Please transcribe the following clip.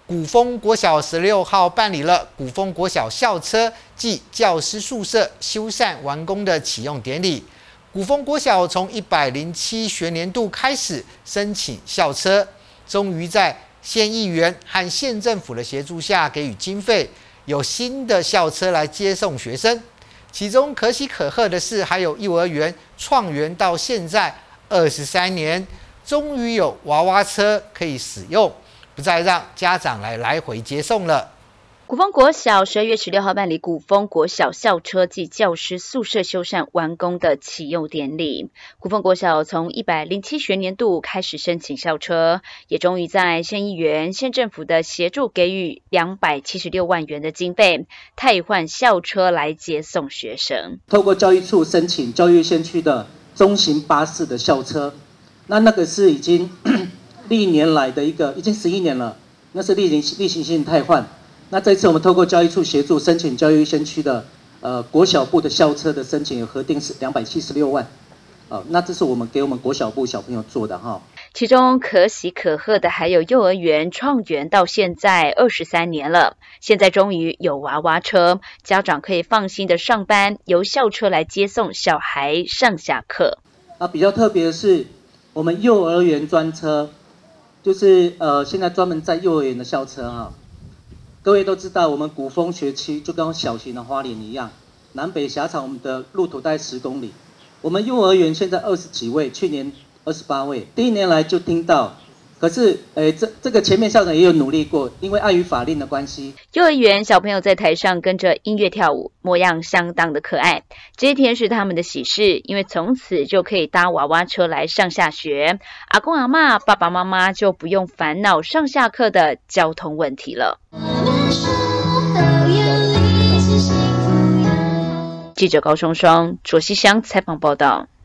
古丰国小16号办理了古丰国小校车暨教师宿舍修缮完工的启用典礼。古丰国小从107学年度开始申请校车，终于在县议员和县政府的协助下给予经费，有新的校车来接送学生。其中可喜可贺的是，还有幼儿园创园到现在23年，终于有娃娃车可以使用，不再让家长来回接送了。 古丰国小12月16号办理古丰国小校车暨教师宿舍修缮完工的启用典礼。古丰国小从107学年度开始申请校车，也终于在县议员、县政府的协助给予276万元的经费，汰换校车来接送学生。 透过教育处申请教育县区的中型巴士的校车，那个是已经历年来的已经11年了，那是例行性汰换。那这次我们透过教育处协助申请教育县区的国小部的校车的申请，有核定是276万，那这是我们给我们国小部小朋友做的哈。 其中可喜可贺的还有幼儿园创园到现在23年了，现在终于有娃娃车，家长可以放心的上班，由校车来接送小孩上下课。 比较特别的是，我们幼儿园专车，就是现在专门在幼儿园的校车哈。各位都知道，我们古丰学区就跟小型的花莲一样，南北狭长，我们的路途大概10公里。我们幼儿园现在20几位，去年28位，第一年来就听到。可是，这个前面校长也有努力过，因为碍于法令的关系。 幼儿园小朋友在台上跟着音乐跳舞，模样相当的可爱。这一天是他们的喜事，因为从此就可以搭娃娃车来上下学，阿公阿嬷、爸爸妈妈就不用烦恼上下课的交通问题了。记者高双双、卓西乡采访报道。